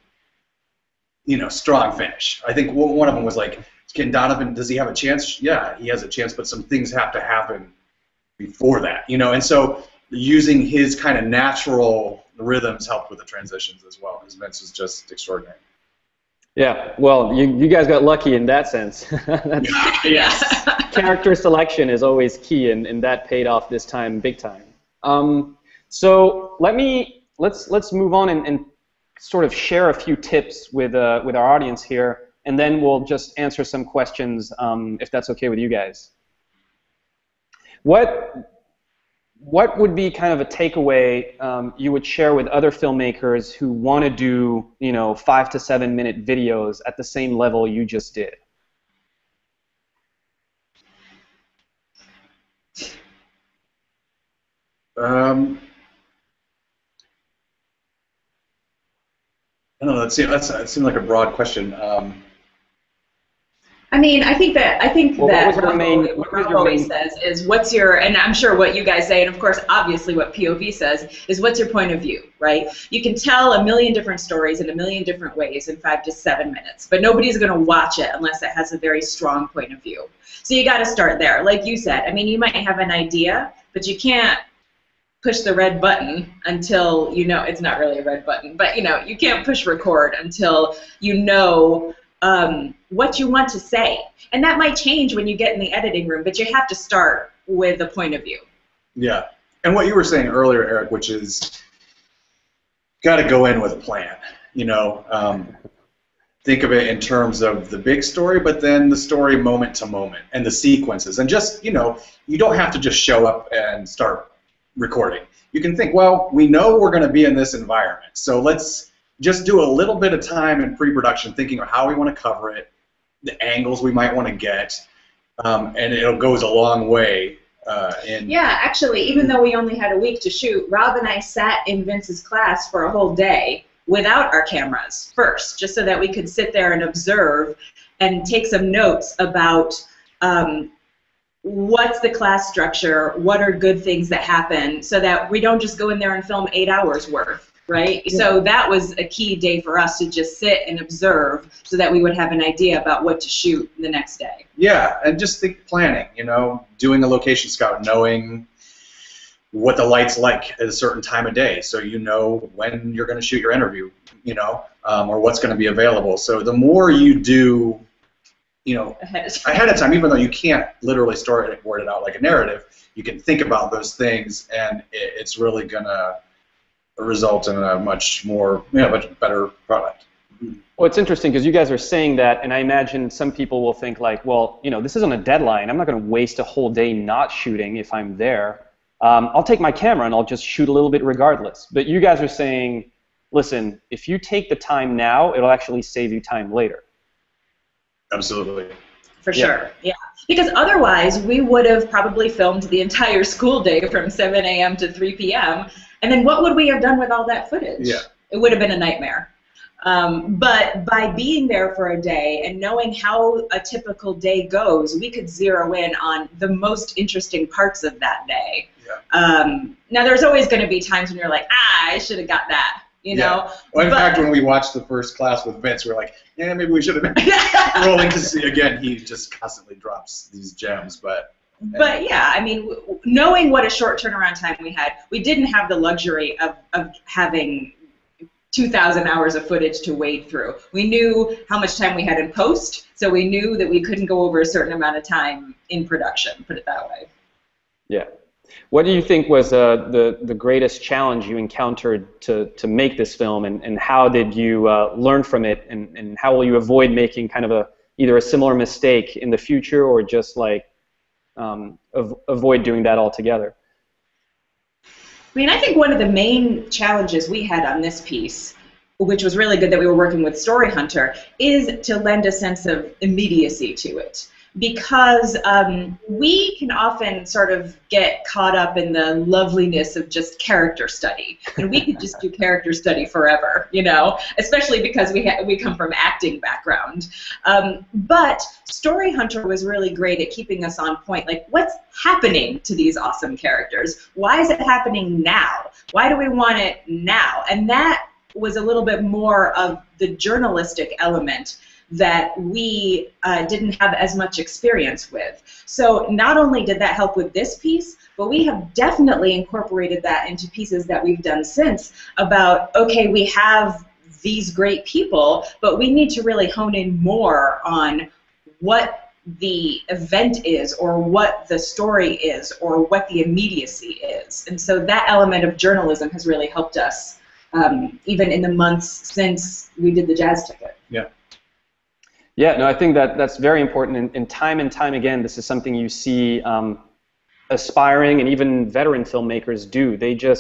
strong finish. I think one of them was like, does he have a chance? Yeah, he has a chance, but some things have to happen before that, and so using his kind of natural rhythms helped with the transitions as well, because Vince was just extraordinary. Yeah, well, you guys got lucky in that sense. Yes. Character selection is always key, and that paid off this time big time. So let's move on and sort of share a few tips with our audience here, and then we'll just answer some questions if that's okay with you guys. What would be kind of a takeaway you would share with other filmmakers who want to do 5 to 7 minute videos at the same level you just did? I don't know. That seemed like a broad question. I mean, I think that what Rob always says is, what's your, and I'm sure what you guys say, and of course, obviously what POV says, is what's your point of view, right? You can tell a million different stories in a million different ways in 5 to 7 minutes, but nobody's going to watch it unless it has a very strong point of view. So you got to start there. Like you said, I mean, you might have an idea, but you can't push the red button until it's not really a red button, but you can't push record until what you want to say. And that might change when you get in the editing room, but you have to start with a point of view. Yeah. And what you were saying earlier, Eric, which is got to go in with a plan, you know. Think of it in terms of the big story, but then the story moment to moment and the sequences. And just, you know, you don't have to just show up and start recording. You can think, well, we know we're going to be in this environment, so let's just do a little bit of time in pre-production thinking of how we want to cover it, the angles we might want to get, and it goes a long way. Yeah, actually, even though we only had a week to shoot, Rob and I sat in Vince's class for a whole day without our cameras first, just so that we could sit there and observe and take some notes about what's the class structure, what are good things that happen, so that we don't just go in there and film 8 hours worth, right? Yeah. So that was a key day for us, to just sit and observe so that we would have an idea about what to shoot the next day. Yeah, and just think planning, you know, doing a location scout, knowing what the light's like at a certain time of day, so you know when you're going to shoot your interview, you know, or what's going to be available. So the more you do, you know, ahead of time, even though you can't literally storyboard it out like a narrative, you can think about those things, and it's really going to result in a much more, you know, much better product. Well, it's interesting because you guys are saying that, and I imagine some people will think like, well, you know, this isn't a deadline. I'm not going to waste a whole day not shooting if I'm there. I'll take my camera and I'll just shoot a little bit regardless. But you guys are saying, listen, if you take the time now, it'll actually save you time later. Absolutely. For sure, yeah. Because otherwise, we would have probably filmed the entire school day from 7 a.m. to 3 p.m., and then what would we have done with all that footage? Yeah. It would have been a nightmare. But by being there for a day and knowing how a typical day goes, we could zero in on the most interesting parts of that day. Yeah. Now, there's always going to be times when you're like, I should have got that, you know? Well, in fact, when we watched the first class with Vince, we were like, yeah, maybe we should have been rolling to see. Again, he just constantly drops these gems, but yeah, I mean, knowing what a short turnaround time we had, we didn't have the luxury of having 2,000 hours of footage to wade through. We knew how much time we had in post, so we knew that we couldn't go over a certain amount of time in production, put it that way. Yeah. What do you think was the greatest challenge you encountered to make this film, and how did you learn from it, and how will you avoid making kind of either a similar mistake in the future, or just like avoid doing that altogether? I mean, I think one of the main challenges we had on this piece, which was really good that we were working with Storyhunter, is to lend a sense of immediacy to it. Because we can often sort of get caught up in the loveliness of just character study, and we could just do character study forever, you know, especially because we come from acting background. But Storyhunter was really great at keeping us on point. Like, what's happening to these awesome characters? Why is it happening now? Why do we want it now? And that was a little bit more of the journalistic element that we didn't have as much experience with. So not only did that help with this piece, but we have definitely incorporated that into pieces that we've done since about, okay, we have these great people, but we need to really hone in more on what the event is, or what the story is, or what the immediacy is. And so that element of journalism has really helped us, even in the months since we did the Jazz Ticket. Yeah. Yeah, no, I think that's very important, and time again, this is something you see aspiring and even veteran filmmakers do.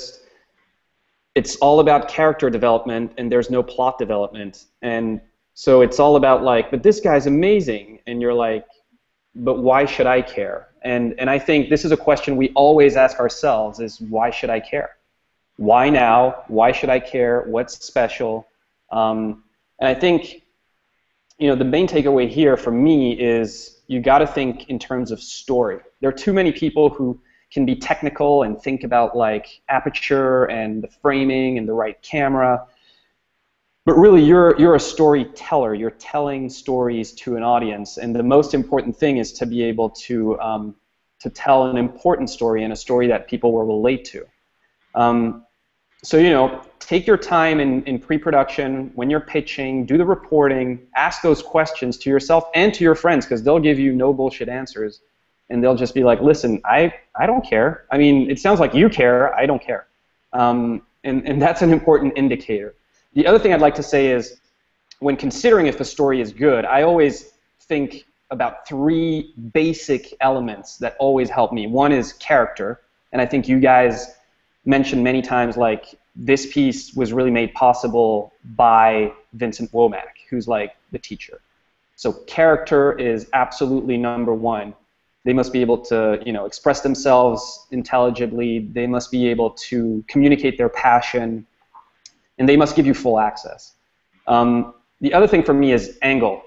It's all about character development, and there's no plot development, and so it's all about like, but this guy's amazing, and you're like, but why should I care? And I think this is a question we always ask ourselves: is why should I care? Why now? Why should I care? What's special? And I think, you know, the main takeaway here for me is you got to think in terms of story. There are too many people who can be technical and think about like aperture and the framing and the right camera, but really you're a storyteller. You're telling stories to an audience, and the most important thing is to be able to tell an important story, and a story that people will relate to. So, take your time in pre-production, when you're pitching, do the reporting, ask those questions to yourself and to your friends, because they'll give you no bullshit answers. And they'll just be like, listen, I don't care. I mean, it sounds like you care. I don't care. And that's an important indicator. The other thing I'd like to say is, when considering if a story is good, I always think about 3 basic elements that always help me. One is character, and I think you guys mentioned many times, like, this piece was really made possible by Vincent Womack, who's like the teacher. So character is absolutely number 1. They must be able to, express themselves intelligibly. They must be able to communicate their passion, and they must give you full access. The other thing for me is angle.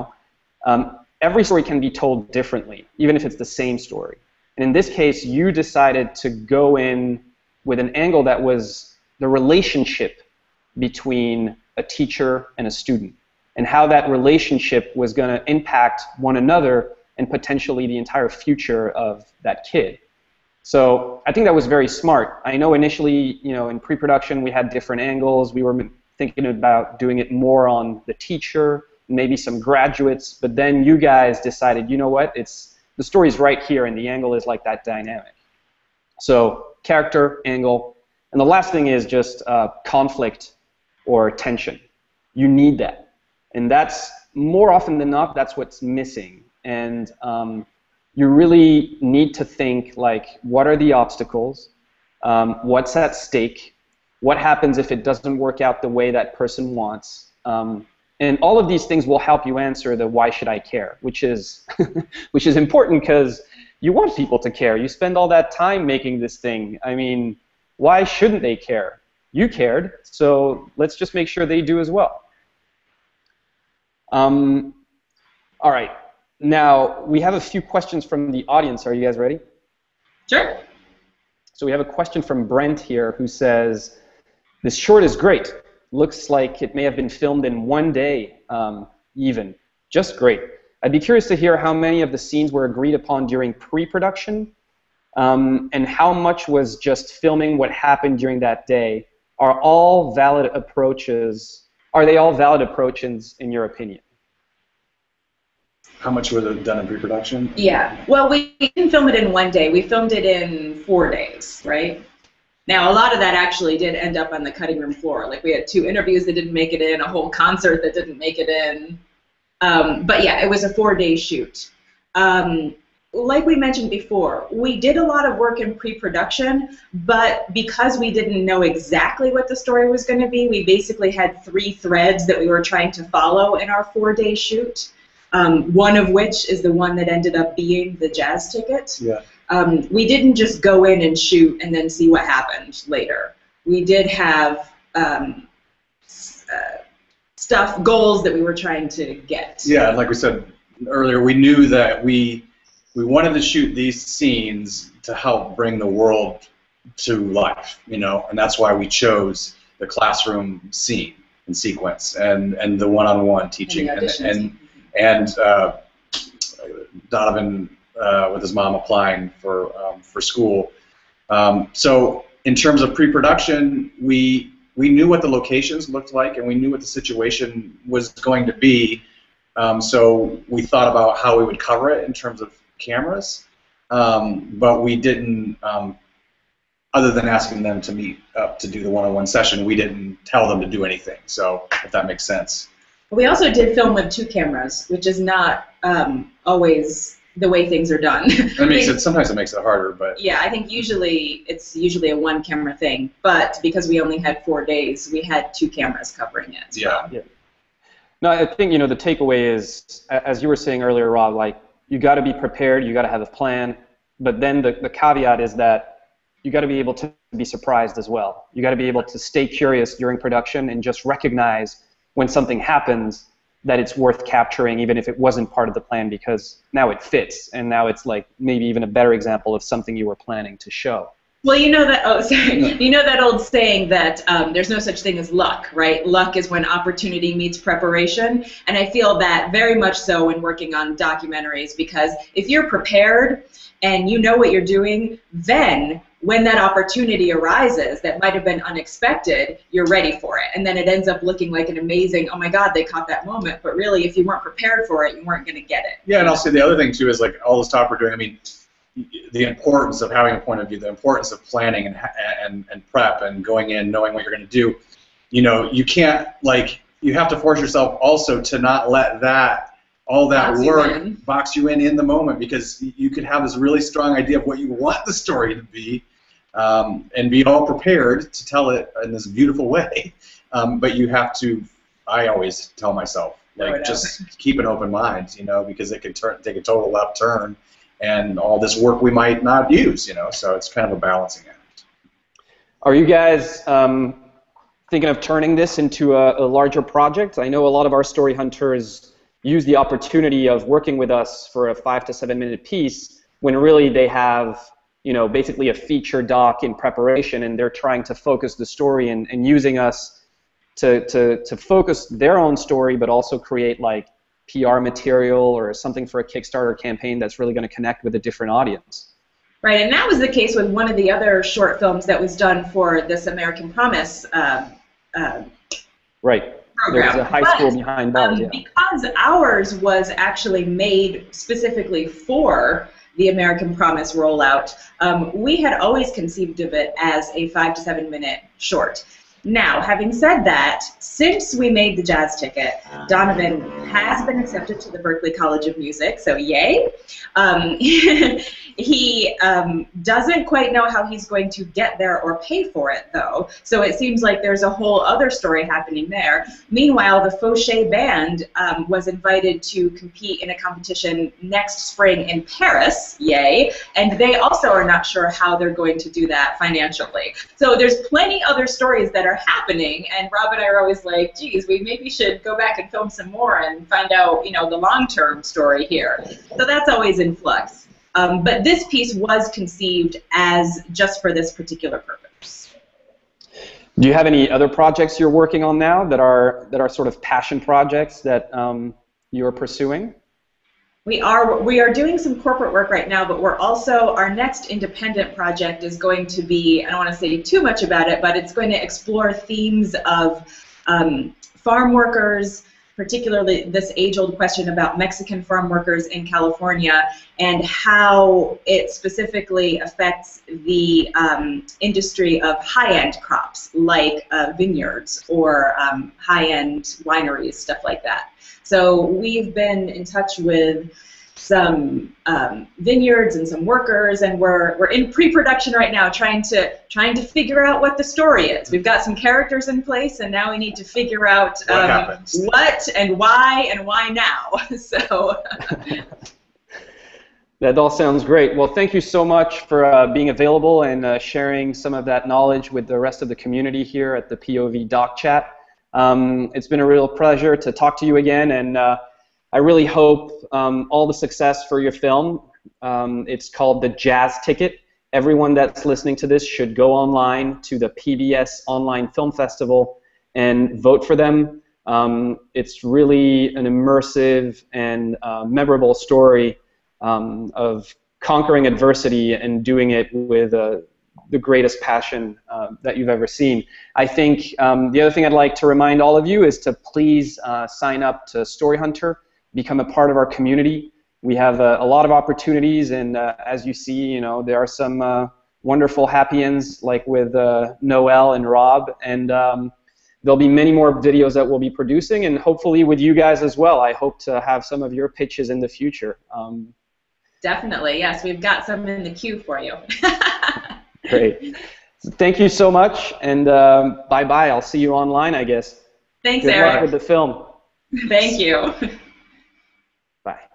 Every story can be told differently, even if it's the same story. And in this case, you decided to go in with an angle that was the relationship between a teacher and a student, and how that relationship was going to impact one another and potentially the entire future of that kid. So I think that was very smart. I know initially, in pre-production we had different angles. We were thinking about doing it more on the teacher, maybe some graduates, but then you guys decided, you know what, the story's right here and the angle is like that dynamic. So character, angle, and the last thing is just conflict or tension. You need that. And that's, more often than not, that's what's missing. And you really need to think, like, what are the obstacles? What's at stake? What happens if it doesn't work out the way that person wants? And all of these things will help you answer the why should I care, which is important because you want people to care. You spend all that time making this thing. I mean, why shouldn't they care? You cared, so let's just make sure they do as well. All right. Now, we have a few questions from the audience. Are you guys ready? Sure. So we have a question from Brent here who says, this short is great. Looks like it may have been filmed in 1 day, even. Just great. I'd be curious to hear how many of the scenes were agreed upon during pre-production, and how much was just filming what happened during that day. Are they all valid approaches in your opinion? How much was it done in pre-production? Yeah. Well, we didn't film it in 1 day. We filmed it in 4 days, right? Now, a lot of that actually did end up on the cutting room floor. Like, we had 2 interviews that didn't make it in, a whole concert that didn't make it in. But yeah, it was a 4-day shoot. Like we mentioned before, we did a lot of work in pre-production, but because we didn't know exactly what the story was going to be, we basically had 3 threads that we were trying to follow in our 4-day shoot. One of which is the one that ended up being the jazz ticket. Yeah. We didn't just go in and shoot and then see what happened later. We did have goals that we were trying to get. Yeah, like we said earlier, we knew that we wanted to shoot these scenes to help bring the world to life, and that's why we chose the classroom scene and sequence and the one-on-one teaching and Donovan with his mom applying for school. So in terms of pre-production, we knew what the locations looked like and we knew what the situation was going to be. So we thought about how we would cover it in terms of cameras, but we didn't, other than asking them to meet up to do the one-on-one session, we didn't tell them to do anything, so if that makes sense. We also did film with 2 cameras, which is not always the way things are done. Sometimes it makes it harder, but yeah, I think it's usually a 1-camera thing, but because we only had 4 days, we had 2 cameras covering it. Yeah. No, I think the takeaway is, as you were saying earlier, Rob, like, you got to be prepared, you got to have a plan, but then the caveat is that you got to be able to be surprised as well. You got to be able to stay curious during production and just recognize when something happens that it's worth capturing, even if it wasn't part of the plan, because now it fits, and now it's like maybe even a better example of something you were planning to show. Well, you know that old saying that there's no such thing as luck, right? Luck is when opportunity meets preparation, and I feel that very much so when working on documentaries, because if you're prepared and you know what you're doing, then when that opportunity arises that might have been unexpected, you're ready for it. And then it ends up looking like an amazing, oh my God, they caught that moment. But really, if you weren't prepared for it, you weren't going to get it. Yeah, and I'll say the other thing, too, is like all the stuff we're doing, I mean, the importance of having a point of view, the importance of planning and prep and going in, knowing what you're going to do. You know, you can't, like, you have to force yourself also to not let all that work box you in the moment, because you could have this really strong idea of what you want the story to be, and be all prepared to tell it in this beautiful way. But you have to, I always tell myself, like, just keep an open mind, you know, because it could take a total left turn, and all this work we might not use, you know. So it's kind of a balancing act. Are you guys thinking of turning this into a larger project? I know a lot of our story hunters use the opportunity of working with us for a 5 to 7 minute piece when really they have, you know, basically a feature doc in preparation, and they're trying to focus the story and using us to focus their own story, but also create like PR material or something for a Kickstarter campaign that's really going to connect with a different audience. Right, and that was the case with one of the other short films that was done for this American Promise right. program. There's a high school behind bars, yeah. Because ours was actually made specifically for the American Promise rollout, we had always conceived of it as a 5 to 7 minute short. Now, having said that, since we made the jazz ticket, Donovan has been accepted to the Berklee College of Music, so yay. He doesn't quite know how he's going to get there or pay for it, though, so it seems like there's a whole other story happening there. Meanwhile, the Fauché Band was invited to compete in a competition next spring in Paris, yay, and they also are not sure how they're going to do that financially. So there's plenty other stories that are happening, and Rob and I are always like, geez, we maybe should go back and film some more and find out, you know, the long-term story here. So that's always in flux. But this piece was conceived as just for this particular purpose. Do you have any other projects you're working on now that are sort of passion projects that you're pursuing? We are doing some corporate work right now, but we're also, our next independent project is going to be, I don't want to say too much about it, but it's going to explore themes of farm workers, particularly this age-old question about Mexican farm workers in California and how it specifically affects the industry of high-end crops like vineyards or high-end wineries, stuff like that. So we've been in touch with some vineyards and some workers, and we're in pre-production right now, trying to figure out what the story is. We've got some characters in place, and now we need to figure out what and why now. So that all sounds great. Well, thank you so much for being available and sharing some of that knowledge with the rest of the community here at the POV Doc Chat. It's been a real pleasure to talk to you again, and I really hope all the success for your film. It's called The Jazz Ticket. Everyone that's listening to this should go online to the PBS Online Film Festival and vote for them. It's really an immersive and memorable story of conquering adversity and doing it with the greatest passion that you've ever seen. I think the other thing I'd like to remind all of you is to please sign up to Storyhunter, become a part of our community. We have a lot of opportunities, and as you see, you know, there are some wonderful happy ends, like with Noel and Rob, and there'll be many more videos that we'll be producing, and hopefully with you guys as well. I hope to have some of your pitches in the future. Definitely, yes, we've got some in the queue for you. Great. Thank you so much, and bye-bye. I'll see you online, I guess. Thanks, Good Eric. luck with the film. Thank you. Bye.